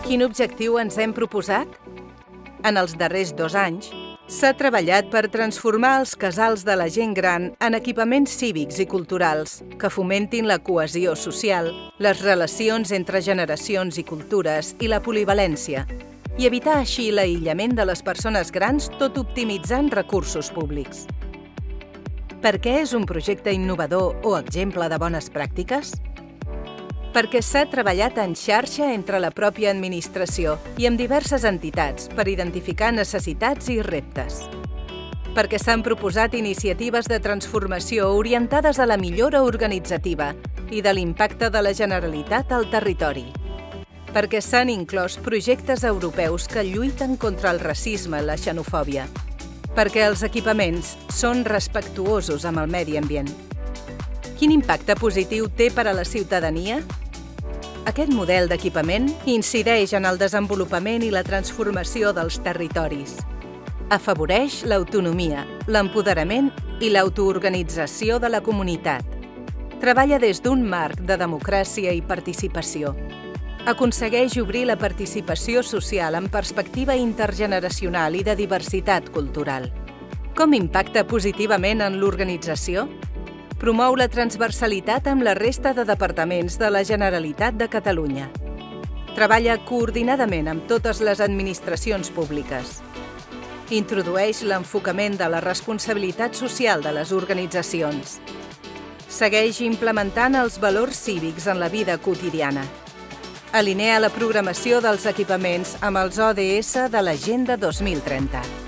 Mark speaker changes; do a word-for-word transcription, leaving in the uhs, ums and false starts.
Speaker 1: Quin objectiu ens hem proposat? En els darrers dos anys, s'ha treballat per transformar els casals de la gent gran en equipaments cívics i culturals que fomentin la cohesió social, les relacions entre generacions i cultures i la polivalència, i evitar així l'aïllament de les persones grans, tot optimitzant recursos públics. Per què és un projecte innovador o exemple de bones pràctiques? Perquè s'ha treballat en xarxa entre la pròpia administració i amb diverses entitats per identificar necessitats i reptes. Perquè s'han proposat iniciatives de transformació orientades a la millora organitzativa i de l'impacte de la Generalitat al territori. Perquè s'han inclòs projectes europeus que lluiten contra el racisme i la xenofòbia. Perquè els equipaments són respectuosos amb el medi ambient. Quin impacte positiu té per a la ciutadania? Aquest model d'equipament incideix en el desenvolupament i la transformació dels territoris. Afavoreix l'autonomia, l'empoderament i l'autoorganització de la comunitat. Treballa des d'un marc de democràcia i participació. Aconsegueix obrir la participació social amb perspectiva intergeneracional i de diversitat cultural. Com impacta positivament en l'organització? Promou la transversalitat amb la resta de departaments de la Generalitat de Catalunya. Treballa coordinadament amb totes les administracions públiques. Introdueix l'enfocament de la responsabilitat social de les organitzacions. Segueix implementant els valors cívics en la vida quotidiana. Alinea la programació dels equipaments amb els O D S de l'Agenda dos mil trenta.